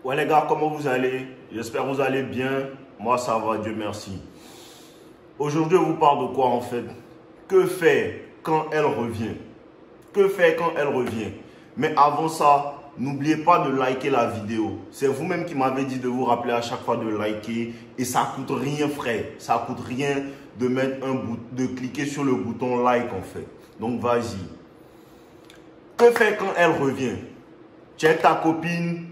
Ouais les gars, comment vous allez? J'espère que vous allez bien. Moi ça va, Dieu merci. Aujourd'hui je vous parle de quoi en fait? Que faire quand elle revient? Que faire quand elle revient? Mais avant ça, n'oubliez pas de liker la vidéo. C'est vous-même qui m'avez dit de vous rappeler à chaque fois de liker. Et ça coûte rien frère. Ça coûte rien de mettre de cliquer sur le bouton like en fait. Donc vas-y. Que faire quand elle revient? Tu es avec ta copine.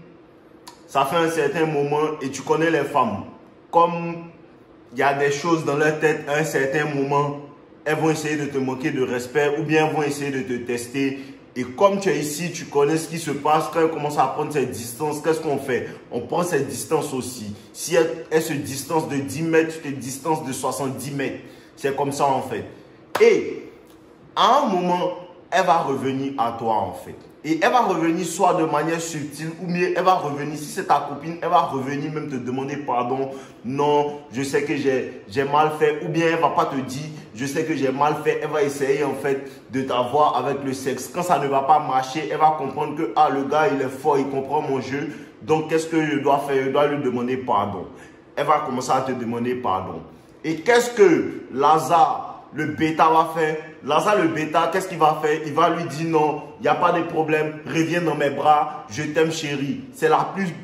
Ça fait un certain moment et tu connais les femmes. Comme il y a des choses dans leur tête à un certain moment, elles vont essayer de te manquer de respect ou bien elles vont essayer de te tester. Et comme tu es ici, tu connais ce qui se passe. Quand elles commencent à prendre cette distance, qu'est-ce qu'on fait? On prend cette distance aussi. Si elle se distance de 10 mètres, tu te distances de 70 mètres. C'est comme ça en fait. Et à un moment, elle va revenir à toi en fait. Et elle va revenir soit de manière subtile ou mieux, elle va revenir, si c'est ta copine, elle va revenir même te demander pardon. Non, je sais que j'ai mal fait. Ou bien elle ne va pas te dire, je sais que j'ai mal fait. Elle va essayer en fait de t'avoir avec le sexe. Quand ça ne va pas marcher, elle va comprendre que ah, le gars il est fort, il comprend mon jeu. Donc qu'est-ce que je dois faire? Je dois lui demander pardon. Elle va commencer à te demander pardon. Et qu'est-ce que Lazare, le bêta va faire? Lazare le bêta, qu'est-ce qu'il va faire? Il va lui dire non, il n'y a pas de problème, reviens dans mes bras, je t'aime chérie. C'est la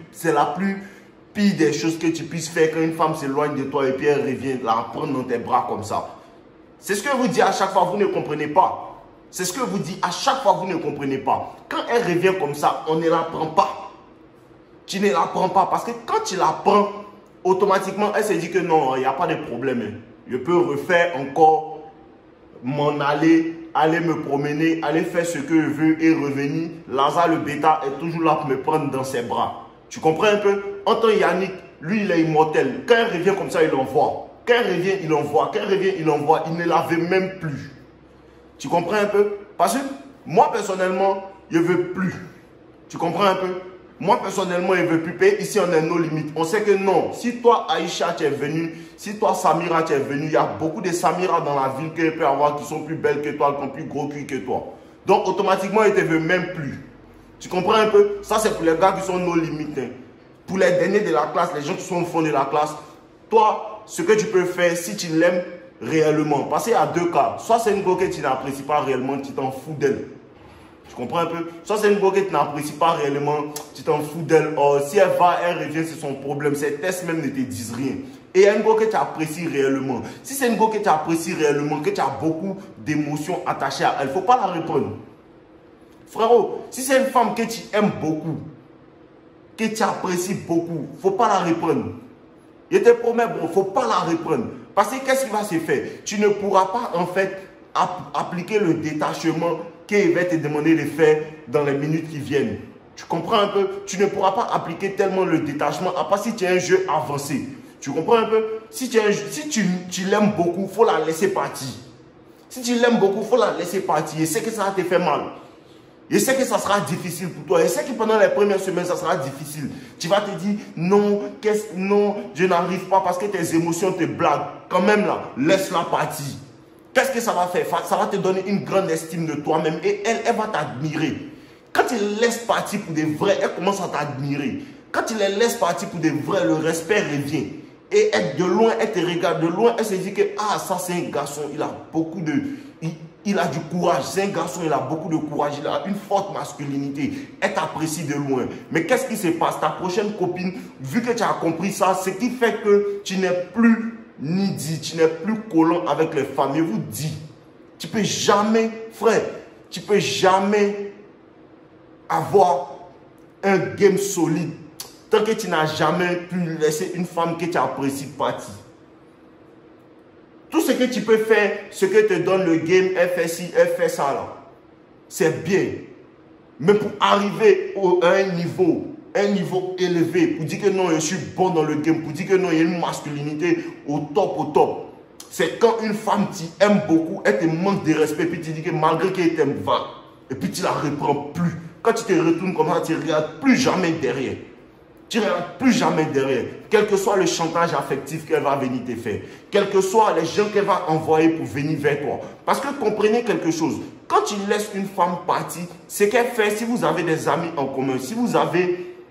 plus pire des choses que tu puisses faire quand une femme s'éloigne de toi et puis elle revient la prendre dans tes bras comme ça. C'est ce que vous dites à chaque fois, vous ne comprenez pas. C'est ce que vous dites à chaque fois, vous ne comprenez pas. Quand elle revient comme ça, on ne la prend pas. Tu ne la prends pas parce que quand tu la prends, automatiquement, elle se dit que non, il n'y a pas de problème. Je peux refaire encore m'en aller me promener, aller faire ce que je veux et revenir. Lazare le bêta est toujours là pour me prendre dans ses bras. Tu comprends un peu? Entre Yannick, lui il est immortel. Quand il revient comme ça, il envoie. Quand il revient, il envoie. Quand il revient, il envoie. Il ne la veut même plus. Tu comprends un peu? Parce que moi personnellement, je ne veux plus. Tu comprends un peu? Moi personnellement, je ne veux plus payer. Ici, on a nos limites. On sait que non. Si toi, Aïcha, tu es venu, si toi, Samira, tu es venu, il y a beaucoup de Samira dans la ville que tu peux avoir qui sont plus belles que toi, qui ont plus gros cul que toi. Donc, automatiquement, ils ne te veulent même plus. Tu comprends un peu? Ça, c'est pour les gars qui sont nos limites. Hein. Pour les derniers de la classe, les gens qui sont au fond de la classe, toi, ce que tu peux faire, si tu l'aimes réellement, parce qu'il y a deux cas. Soit c'est une go que tu n'apprécies pas réellement, tu t'en fous d'elle. Tu comprends un peu? Soit c'est une go que tu n'apprécies pas réellement, tu t'en fous d'elle. Oh, si elle va, elle revient, c'est son problème. Ses tests même ne te disent rien. Et il y a une go que tu apprécies réellement. Si c'est une go que tu apprécies réellement, que tu as beaucoup d'émotions attachées à elle, il ne faut pas la reprendre. Frérot, si c'est une femme que tu aimes beaucoup, que tu apprécies beaucoup, il ne faut pas la reprendre. Je te promets, bon, il ne faut pas la reprendre. Parce que qu'est-ce qui va se faire? Tu ne pourras pas en fait appliquer le détachement qu'il va te demander de faire dans les minutes qui viennent. Tu comprends un peu? Tu ne pourras pas appliquer tellement le détachement, à part si tu as un jeu avancé. Tu comprends un peu? Si tu l'aimes beaucoup, il faut la laisser partir. Si tu l'aimes beaucoup, il faut la laisser partir. Je sais que ça va te faire mal. Je sais que ça sera difficile pour toi. Je sais que pendant les premières semaines, ça sera difficile. Tu vas te dire, non, non, je n'arrive pas parce que tes émotions te blaguent. Quand même là, laisse-la partir. Qu'est-ce que ça va faire? Ça va te donner une grande estime de toi-même et elle va t'admirer. Quand tu les laisses partir pour des vrais, elle commence à t'admirer. Quand tu les laisses partir pour des vrais, le respect revient. Et de loin, elle te regarde. De loin, elle se dit que ah, ça c'est un garçon, il a beaucoup de... Il a du courage. C'est un garçon, il a beaucoup de courage. Il a une forte masculinité. Elle t'apprécie de loin. Mais qu'est-ce qui se passe? Ta prochaine copine, vu que tu as compris ça, ce qui fait que tu n'es plus needy, tu n'es plus collant avec les femmes. Je vous dis, tu peux jamais, frère, tu peux jamais avoir un game solide tant que tu n'as jamais pu laisser une femme que tu apprécies partir. Tout ce que tu peux faire, ce que te donne le game, elle fait ci, elle fait ça là. C'est bien. Mais pour arriver à un niveau élevé, pour dire que non, je suis bon dans le game, pour dire que non, il y a une masculinité au top, c'est quand une femme t'aime beaucoup, elle te manque de respect, puis tu dis que malgré qu'elle t'aime, va. Et puis tu la reprends plus. Quand tu te retournes comme ça, tu ne regardes plus jamais derrière. Tu ne regardes plus jamais derrière. Quel que soit le chantage affectif qu'elle va venir te faire. Quels que soient les gens qu'elle va envoyer pour venir vers toi. Parce que comprenez quelque chose. Quand tu laisses une femme partir, ce qu'elle fait, si vous avez des amis en commun, si vous avez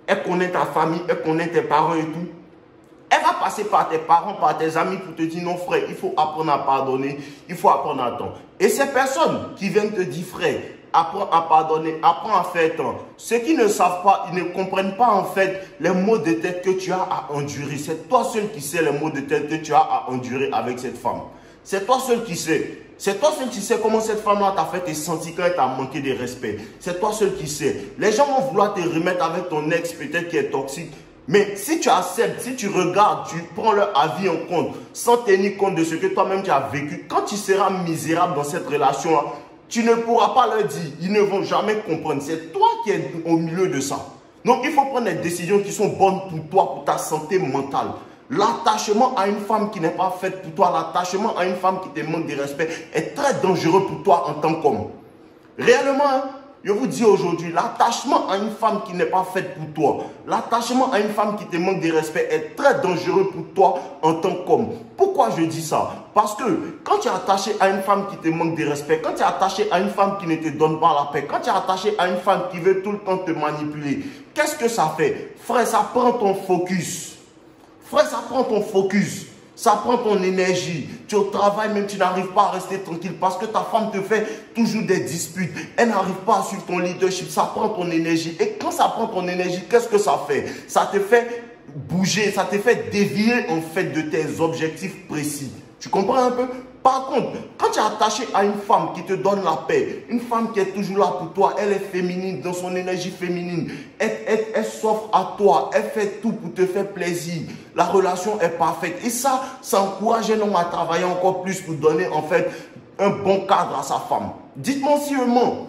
elle connaît ta famille, elle connaît tes parents et tout. Elle va passer par tes parents, par tes amis pour te dire non frère, il faut apprendre à pardonner, il faut apprendre à attendre. Et ces personnes qui viennent te dire frère, apprends à pardonner, apprends à faire tant. Ceux qui ne savent pas, ils ne comprennent pas en fait les maux de tête que tu as à endurer. C'est toi seul qui sais les maux de tête que tu as à endurer avec cette femme. C'est toi seul qui sais. C'est toi seul qui sais comment cette femme-là t'a fait te sentir quand elle t'a manqué de respect. C'est toi seul qui sais. Les gens vont vouloir te remettre avec ton ex peut-être qui est toxique. Mais si tu acceptes, si tu regardes, tu prends leur avis en compte, sans tenir compte de ce que toi-même tu as vécu, quand tu seras misérable dans cette relation-là, tu ne pourras pas leur dire. Ils ne vont jamais comprendre. C'est toi qui es au milieu de ça. Donc, il faut prendre des décisions qui sont bonnes pour toi, pour ta santé mentale. L'attachement à une femme qui n'est pas faite pour toi, l'attachement à une femme qui te manque de respect est très dangereux pour toi en tant qu'homme. Réellement, je vous dis aujourd'hui, l'attachement à une femme qui n'est pas faite pour toi, l'attachement à une femme qui te manque de respect est très dangereux pour toi en tant qu'homme. Pourquoi je dis ça? Parce que quand tu es attaché à une femme qui te manque de respect, quand tu es attaché à une femme qui ne te donne pas la paix, quand tu es attaché à une femme qui veut tout le temps te manipuler, qu'est-ce que ça fait? Frère, ça prend ton focus. Frère, ça prend ton focus. Ça prend ton énergie. Tu es au travail, même tu n'arrives pas à rester tranquille parce que ta femme te fait toujours des disputes. Elle n'arrive pas à suivre ton leadership. Ça prend ton énergie. Et quand ça prend ton énergie, qu'est-ce que ça fait? Ça te fait bouger, ça te fait dévier en fait de tes objectifs précis. Tu comprends un peu? Par contre, quand tu es attaché à une femme qui te donne la paix, une femme qui est toujours là pour toi, elle est féminine, dans son énergie féminine, elle s'offre à toi, elle fait tout pour te faire plaisir, la relation est parfaite. Et ça encourage un homme à travailler encore plus pour donner en fait un bon cadre à sa femme. Dites-moi si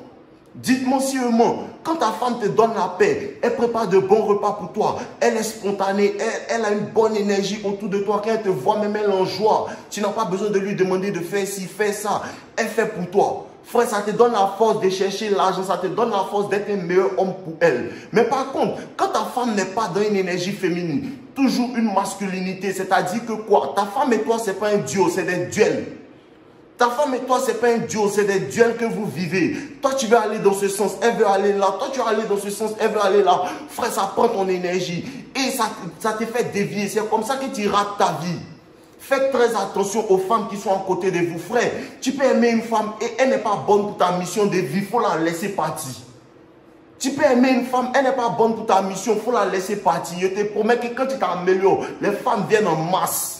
quand ta femme te donne la paix, elle prépare de bons repas pour toi, elle est spontanée, elle a une bonne énergie autour de toi, quand elle te voit même elle en joie, tu n'as pas besoin de lui demander de faire ci, faire ça, elle fait pour toi. Frère, ça te donne la force de chercher l'argent, ça te donne la force d'être un meilleur homme pour elle. Mais par contre, quand ta femme n'est pas dans une énergie féminine, toujours une masculinité, c'est-à-dire que quoi? Ta femme et toi, ce n'est pas un duo, c'est des duels. Ta femme et toi, ce n'est pas un duo, c'est des duels que vous vivez. Toi, tu veux aller dans ce sens, elle veut aller là. Toi, tu veux aller dans ce sens, elle veut aller là. Frère, ça prend ton énergie et ça te fait dévier. C'est comme ça que tu rates ta vie. Faites très attention aux femmes qui sont à côté de vous. Frère, tu peux aimer une femme et elle n'est pas bonne pour ta mission de vie. Il faut la laisser partir. Tu peux aimer une femme, elle n'est pas bonne pour ta mission. Il faut la laisser partir. Je te promets que quand tu t'améliores, les femmes viennent en masse.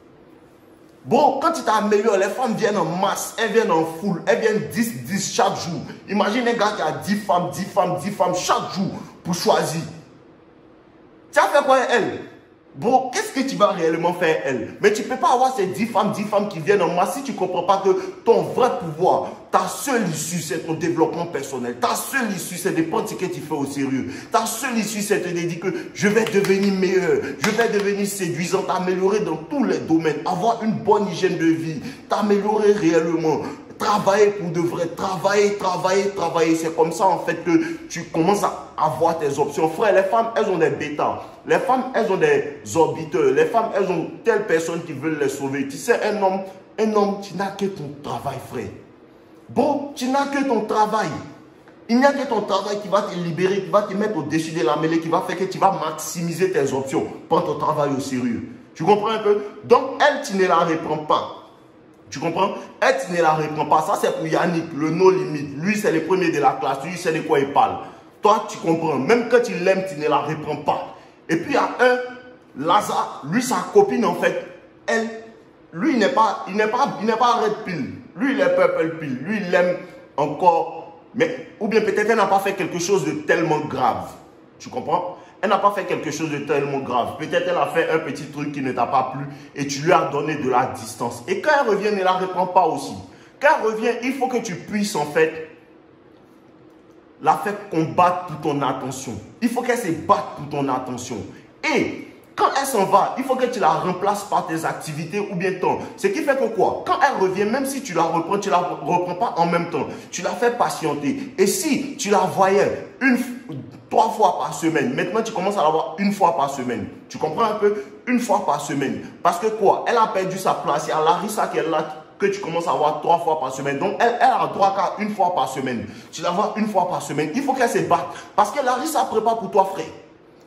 Bon, quand tu t'améliores, les femmes viennent en masse, elles viennent en foule, elles viennent 10 chaque jour. Imagine un gars qui a 10 femmes chaque jour pour choisir. Tu as fait quoi elle? Bon, qu'est-ce que tu vas réellement faire elle? Mais tu ne peux pas avoir ces 10 femmes qui viennent en masse si tu ne comprends pas que ton vrai pouvoir, ta seule issue, c'est ton développement personnel. Ta seule issue, c'est de prendre ce que tu fais au sérieux. Ta seule issue, c'est de te dire que je vais devenir meilleur, je vais devenir séduisant, t'améliorer dans tous les domaines, avoir une bonne hygiène de vie, t'améliorer réellement. Travailler pour de vrai, travailler. C'est comme ça en fait que tu commences à avoir tes options. Frère, les femmes, elles ont des bêtas. Les femmes, elles ont des orbiteurs. Les femmes, elles ont telle personne qui veut les sauver. Tu sais, un homme, tu n'as que ton travail, frère. Bon, tu n'as que ton travail. Il n'y a que ton travail qui va te libérer, qui va te mettre au-dessus de la mêlée, qui va faire que tu vas maximiser tes options. Prends ton travail au sérieux. Tu comprends un peu? Donc, elle, tu ne la reprends pas. Tu comprends? Elle, tu ne la reprends pas. Ça, c'est pour Yannick, le no limite. Lui, c'est le premier de la classe. Lui, il sait de quoi il parle. Toi, tu comprends. Même quand tu l'aimes, tu ne la reprends pas. Et puis, il y a un, Lazare, lui, sa copine, en fait, elle, lui, il n'est pas red pill. Lui, il est purple pill. Lui, il l'aime encore. Mais, ou bien peut-être elle n'a pas fait quelque chose de tellement grave. Tu comprends? Elle n'a pas fait quelque chose de tellement grave. Peut-être elle a fait un petit truc qui ne t'a pas plu et tu lui as donné de la distance. Et quand elle revient, ne la reprends pas aussi. Quand elle revient, il faut que tu puisses en fait la faire combattre pour ton attention. Il faut qu'elle se batte pour ton attention. Et quand elle s'en va, il faut que tu la remplaces par tes activités ou bien ton. Ce qui fait que quoi? Quand elle revient, même si tu la reprends, tu ne la reprends pas en même temps. Tu la fais patienter. Et si tu la voyais 3 fois par semaine, maintenant tu commences à la voir 1 fois par semaine. Tu comprends un peu? 1 fois par semaine. Parce que quoi? Elle a perdu sa place. Il y a Larissa qui est là, que tu commences à voir 3 fois par semaine. Donc, elle a droit qu'à 1 fois par semaine. Tu la vois 1 fois par semaine. Il faut qu'elle se batte. Parce que Larissa prépare pour toi, frère.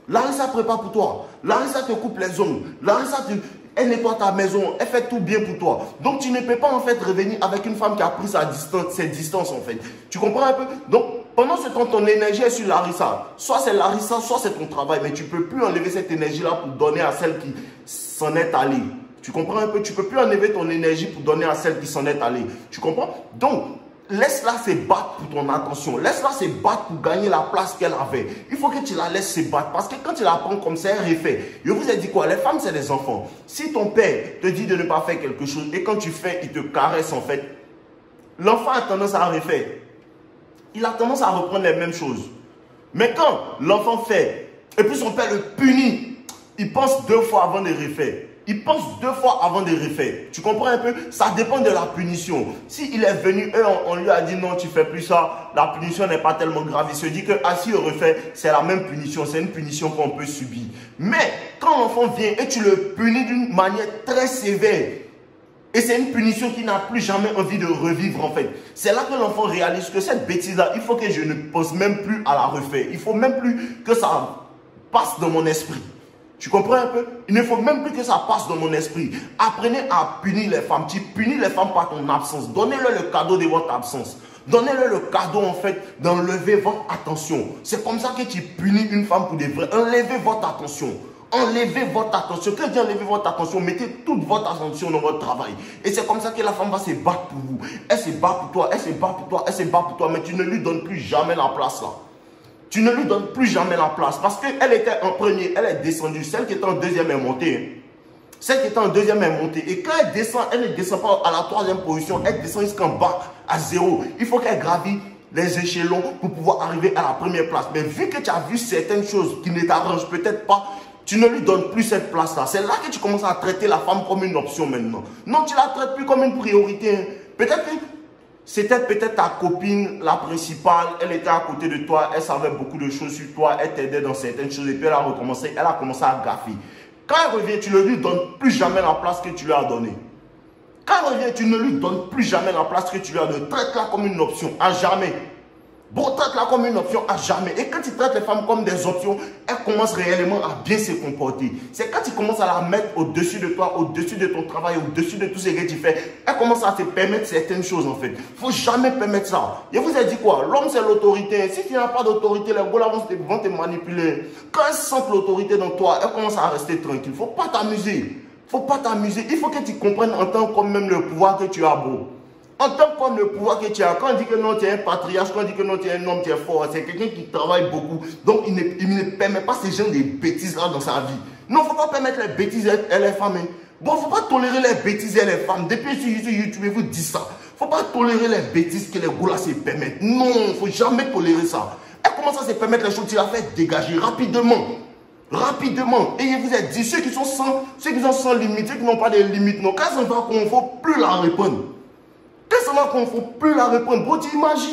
Larissa prépare pour toi. Larissa te coupe les ongles. Larissa, elle nettoie ta maison. Elle fait tout bien pour toi. Donc, tu ne peux pas en fait revenir avec une femme qui a pris ses distances en fait. Tu comprends un peu? Donc, pendant ce temps, ton énergie est sur Larissa. Soit c'est Larissa, soit c'est ton travail. Mais tu ne peux plus enlever cette énergie-là pour donner à celle qui s'en est allée. Tu comprends un peu? Tu ne peux plus enlever ton énergie pour donner à celle qui s'en est allée. Tu comprends? Donc, laisse-la se battre pour ton attention. Laisse-la se battre pour gagner la place qu'elle avait. Il faut que tu la laisses se battre. Parce que quand tu la prends comme ça, elle refait. Je vous ai dit quoi? Les femmes, c'est des enfants. Si ton père te dit de ne pas faire quelque chose et quand tu fais, il te caresse en fait, l'enfant a tendance à refaire. Il a tendance à reprendre les mêmes choses. Mais quand l'enfant fait et puis son père le punit, il pense 2 fois avant de refaire. Il pense 2 fois avant de refaire. Tu comprends un peu? Ça dépend de la punition. S'il est venu et on lui a dit non, tu ne fais plus ça, la punition n'est pas tellement grave. Il se dit que si il refait, c'est la même punition. C'est une punition qu'on peut subir. Mais quand l'enfant vient et tu le punis d'une manière très sévère, et c'est une punition qu'il n'a plus jamais envie de revivre en fait. C'est là que l'enfant réalise que cette bêtise-là, il faut que je ne pense même plus à la refaire. Il ne faut même plus que ça passe dans mon esprit. Tu comprends un peu? Il ne faut même plus que ça passe dans mon esprit. Apprenez à punir les femmes. Tu punis les femmes par ton absence. Donnez-leur le cadeau de votre absence. Donnez-leur le cadeau en fait d'enlever votre attention. C'est comme ça que tu punis une femme pour de vrai. Enlevez votre attention. Enlevez votre attention. Quand je dis enlevez votre attention, mettez toute votre attention dans votre travail. Et c'est comme ça que la femme va se battre pour vous. Elle se bat pour toi, elle se bat pour toi, elle se bat pour toi. Mais tu ne lui donnes plus jamais la place là. Tu ne lui donnes plus jamais la place. Parce qu'elle était en premier, elle est descendue. Celle qui était en deuxième est montée. Celle qui était en deuxième est montée. Et quand elle descend, elle ne descend pas à la 3e position. Elle descend jusqu'en bas, à 0. Il faut qu'elle gravisse les échelons pour pouvoir arriver à la première place. Mais vu que tu as vu certaines choses qui ne t'arrangent peut-être pas, tu ne lui donnes plus cette place-là. C'est là que tu commences à traiter la femme comme une option maintenant. Non, tu ne la traites plus comme une priorité. Peut-être que c'était peut-être ta copine, la principale. Elle était à côté de toi. Elle savait beaucoup de choses sur toi. Elle t'aidait dans certaines choses. Et puis elle a commencé à gaffer. Quand elle revient, tu ne lui donnes plus jamais la place que tu lui as donnée. Quand elle revient, tu ne lui donnes plus jamais la place que tu lui as donnée. Traite-la comme une option. À jamais. Bon, traite-la comme une option à jamais. Et quand tu traites les femmes comme des options, elles commencent réellement à bien se comporter. C'est quand tu commences à la mettre au-dessus de toi, au-dessus de ton travail, au-dessus de tout ce que tu fais, elles commencent à te permettre certaines choses en fait. Il ne faut jamais permettre ça. Je vous ai dit quoi? L'homme c'est l'autorité. Si tu n'as pas d'autorité, les gars vont te manipuler. Quand elles sentent l'autorité dans toi, elles commencent à rester tranquilles. Il ne faut pas t'amuser. Il ne faut pas t'amuser. Il faut que tu comprennes en tant que même le pouvoir que tu as beau. En tant que le pouvoir que tu as, quand on dit que non, tu es un patriarche, quand on dit que non, tu es un homme, tu es fort, c'est quelqu'un qui travaille beaucoup. Donc, il ne permet pas ces gens de bêtises-là dans sa vie. Non, il ne faut pas permettre les bêtises et les femmes. Bon, il ne faut pas tolérer les bêtises et les femmes. Depuis sur YouTube, je vous dis ça. Il ne faut pas tolérer les bêtises que les gars se permettent. Non, il ne faut jamais tolérer ça. Et comment ça se permettre les choses? Tu la fais dégager rapidement. Rapidement. Et je vous ai dit, ceux qui sont sans limite, ceux qui n'ont pas de limite, non, quand ça ne va qu'on ne faut plus la répondre. Qu'est-ce qu'on ne faut plus la répondre? Bro,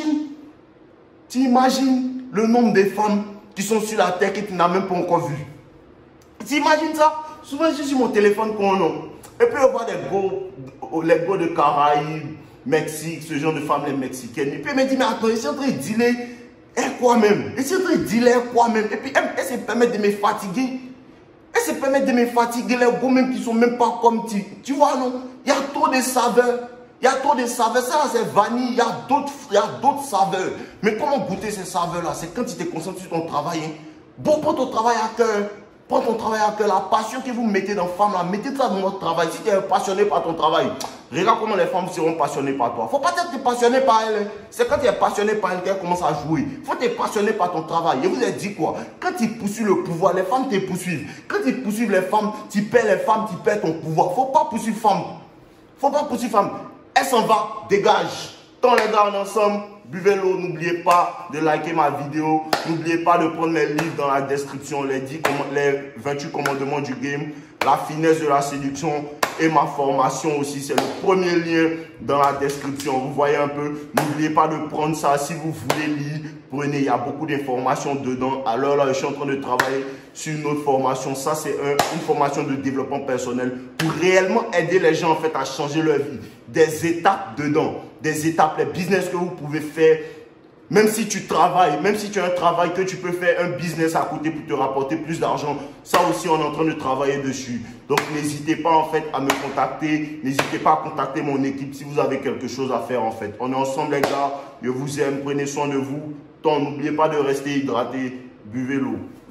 tu imagines le nombre de femmes qui sont sur la terre que tu n'as même pas encore vu. Tu imagines ça? Souvent, je suis sur mon téléphone quand on et puis on voit les gars de Caraïbes, Mexique, ce genre de femmes, les Mexicaines. Et puis elle me dit, mais attends, ils sont en train de dealer quoi même? Ils sont en train de dealer quoi même? Et puis elle se permet de me fatiguer. Elle se permet de me fatiguer, les gars même qui ne sont même pas comme tu vois, non? Il y a trop de saveurs. Il y a trop de saveurs. Ça, c'est vanille. Il y a d'autres saveurs. Mais comment goûter ces saveurs-là? C'est quand tu te concentres sur ton travail. Hein. Bon, prends ton travail à cœur. Prends ton travail à cœur. La passion que vous mettez dans femme, là, mettez ça dans votre travail. Si tu es passionné par ton travail, regarde comment les femmes seront passionnées par toi. Il ne faut pas être passionné par elles. C'est quand tu es passionné par elles qu'elles commencent à jouer. Il faut être passionné par ton travail. Je vous ai dit quoi? Quand tu poursuis le pouvoir, les femmes te poursuivent. Quand tu poursuis les femmes, tu perds les femmes, tu perds ton pouvoir. Il ne faut pas poursuivre femme. Il ne faut pas poursuivre femme. Elle s'en va, dégage. Tant les gars ensemble, buvez l'eau. N'oubliez pas de liker ma vidéo. N'oubliez pas de prendre mes livres dans la description. Les 28 commandements du game. La finesse de la séduction. Et ma formation aussi. C'est le premier lien dans la description. Vous voyez un peu. N'oubliez pas de prendre ça. Si vous voulez lire, prenez. Il y a beaucoup d'informations dedans. Alors là, je suis en train de travailler sur une autre formation. Ça, c'est une formation de développement personnel pour réellement aider les gens en fait à changer leur vie. Des étapes dedans. Des étapes, les business que vous pouvez faire Même si tu travailles, même si tu as un travail que tu peux faire un business à côté pour te rapporter plus d'argent, ça aussi on est en train de travailler dessus. Donc n'hésitez pas en fait à me contacter, n'hésitez pas à contacter mon équipe si vous avez quelque chose à faire en fait. On est ensemble les gars, je vous aime, prenez soin de vous. N'oubliez pas de rester hydraté, buvez l'eau.